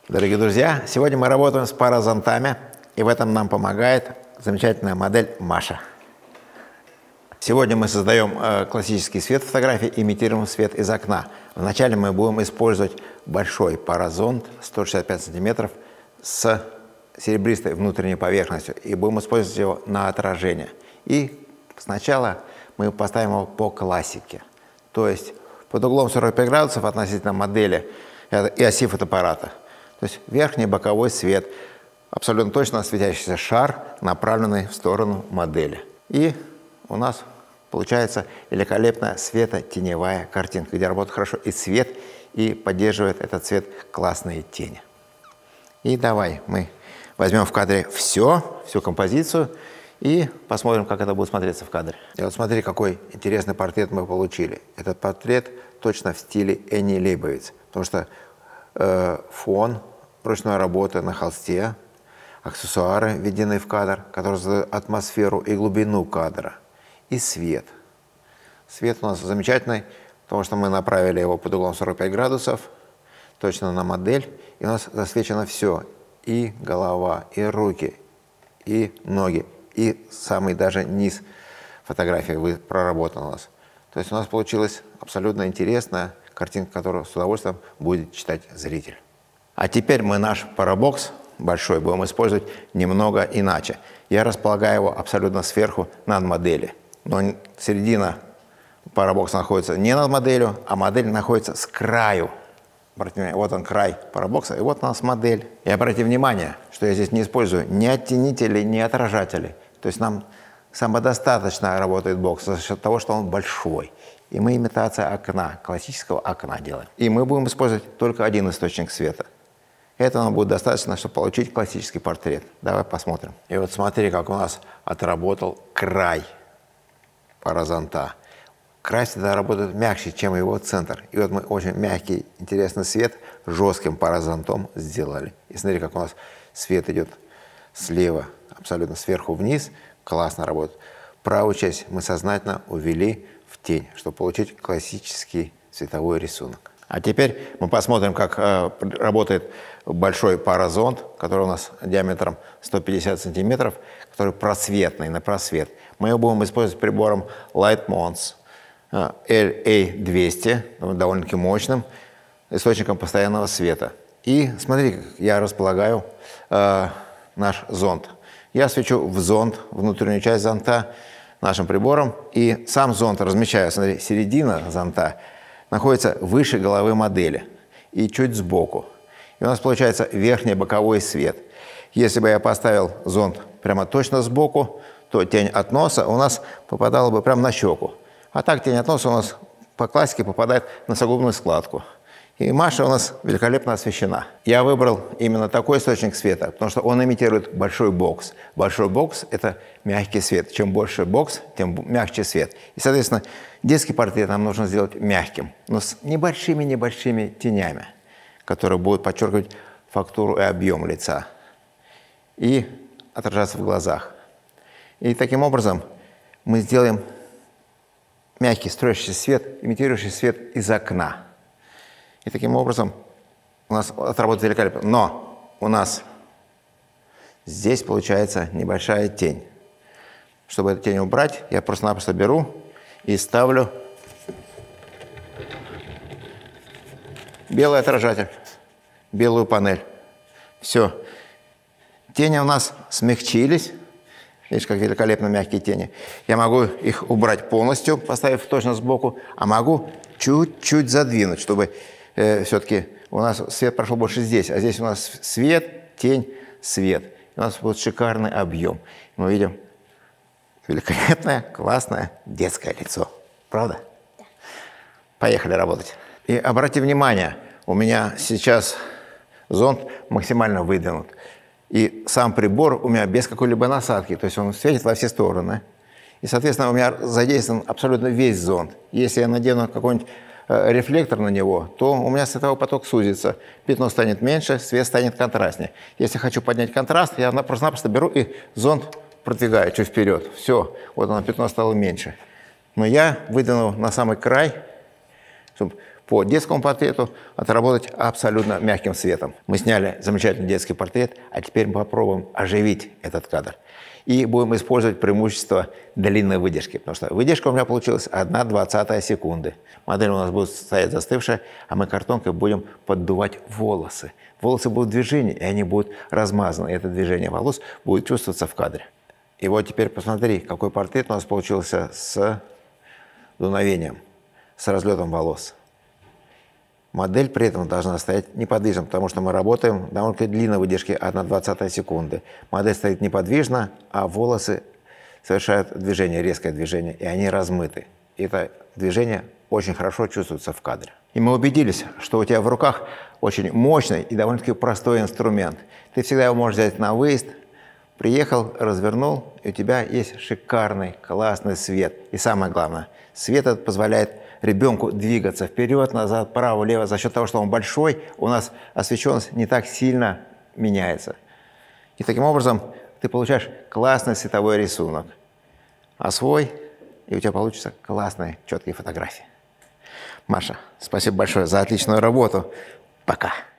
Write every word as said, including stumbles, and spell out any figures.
Дорогие друзья, сегодня мы работаем с паразонтами, и в этом нам помогает замечательная модель Маша. Сегодня мы создаем э, классический свет фотографии, имитируем свет из окна. Вначале мы будем использовать большой паразонт сто шестьдесят пять сантиметров с серебристой внутренней поверхностью, и будем использовать его на отражение. И сначала мы поставим его по классике, то есть под углом сорок пять градусов относительно модели и оси фотоаппарата. То есть верхний боковой свет, абсолютно точно светящийся шар, направленный в сторону модели. И у нас получается великолепная светотеневая картинка, где работает хорошо и свет, и поддерживает этот цвет классные тени. И давай мы возьмем в кадре все, всю композицию, и посмотрим, как это будет смотреться в кадре. И вот смотри, какой интересный портрет мы получили. Этот портрет точно в стиле Энни Лейбовиц, потому что э, фон, ручной работы на холсте, аксессуары, введены в кадр, которые создают атмосферу и глубину кадра, и свет. Свет у нас замечательный, потому что мы направили его под углом сорок пять градусов, точно на модель, и у нас засвечено все, и голова, и руки, и ноги, и самый даже низ фотографии проработан у нас. То есть у нас получилась абсолютно интересная картинка, которую с удовольствием будет читать зритель. А теперь мы наш парабокс большой будем использовать немного иначе. Я располагаю его абсолютно сверху над моделью. Но середина парабокса находится не над моделью, а модель находится с краю. Вот он край парабокса, и вот у нас модель. И обратите внимание, что я здесь не использую ни оттенителей, ни отражателей. То есть нам самодостаточно работает бокс за счет того, что он большой. И мы имитация окна, классического окна делаем. И мы будем использовать только один источник света. Этого нам будет достаточно, чтобы получить классический портрет. Давай посмотрим. И вот смотри, как у нас отработал край паразонта. Край всегда работает мягче, чем его центр. И вот мы очень мягкий, интересный свет жестким паразонтом сделали. И смотри, как у нас свет идет слева, абсолютно сверху вниз. Классно работает. Правую часть мы сознательно увели в тень, чтобы получить классический световой рисунок. А теперь мы посмотрим, как э, работает большой паразонт, который у нас диаметром сто пятьдесят сантиметров, который просветный, на просвет. Мы его будем использовать прибором Lightmons э, эл эй двести, довольно-таки мощным источником постоянного света. И смотри, как я располагаю э, наш зонт. Я свечу в зонт, внутреннюю часть зонта нашим прибором, и сам зонт размещаю, смотри, середина зонта находится выше головы модели и чуть сбоку. И у нас получается верхний боковой свет. Если бы я поставил зонт прямо точно сбоку, то тень от носа у нас попадала бы прямо на щеку. А так тень от носа у нас по классике попадает на носогубную складку. И Маша у нас великолепно освещена. Я выбрал именно такой источник света, потому что он имитирует большой бокс. Большой бокс – это мягкий свет. Чем больше бокс, тем мягче свет. И, соответственно, детский портрет нам нужно сделать мягким, но с небольшими-небольшими тенями, которые будут подчеркивать фактуру и объем лица и отражаться в глазах. И таким образом мы сделаем мягкий, струящийся свет, имитирующий свет из окна. И таким образом у нас отработает великолепно. Но у нас здесь получается небольшая тень. Чтобы эту тень убрать, я просто-напросто беру и ставлю белый отражатель, белую панель. Все. Тени у нас смягчились. Видишь, как великолепно мягкие тени. Я могу их убрать полностью, поставив точно сбоку, а могу чуть-чуть задвинуть, чтобы э, все-таки у нас свет прошел больше здесь, а здесь у нас свет, тень, свет. И у нас будет шикарный объем. Мы видим великолепное, классное детское лицо. Правда? Да. Поехали работать. И обратите внимание, у меня сейчас зонт максимально выдвинут. И сам прибор у меня без какой-либо насадки, то есть он светит во все стороны. И, соответственно, у меня задействован абсолютно весь зонт. Если я надену какой-нибудь э, рефлектор на него, то у меня световой поток сузится. Пятно станет меньше, свет станет контрастнее. Если хочу поднять контраст, я просто-напросто беру и зонт продвигаю чуть вперед. Все, вот оно, пятно стало меньше. Но я выдвинул на самый край, чтобы по детскому портрету отработать абсолютно мягким светом. Мы сняли замечательный детский портрет, а теперь мы попробуем оживить этот кадр. И будем использовать преимущество длинной выдержки, потому что выдержка у меня получилась одна двадцатая секунды. Модель у нас будет стоять застывшая, а мы картонкой будем поддувать волосы. Волосы будут в движении, и они будут размазаны. И это движение волос будет чувствоваться в кадре. И вот теперь посмотри, какой портрет у нас получился с дуновением, с разлетом волос. Модель при этом должна стоять неподвижно, потому что мы работаем в довольно длинной выдержке одна двадцатая секунды. Модель стоит неподвижно, а волосы совершают движение, резкое движение, и они размыты. И это движение очень хорошо чувствуется в кадре. И мы убедились, что у тебя в руках очень мощный и довольно-таки простой инструмент. Ты всегда его можешь взять на выезд, приехал, развернул, и у тебя есть шикарный, классный свет. И самое главное, свет этот позволяет ребенку двигаться вперед, назад, право, лево. За счет того, что он большой, у нас освещенность не так сильно меняется. И таким образом ты получаешь классный световой рисунок. Освой, и у тебя получится классные, четкие фотографии. Маша, спасибо большое за отличную работу. Пока.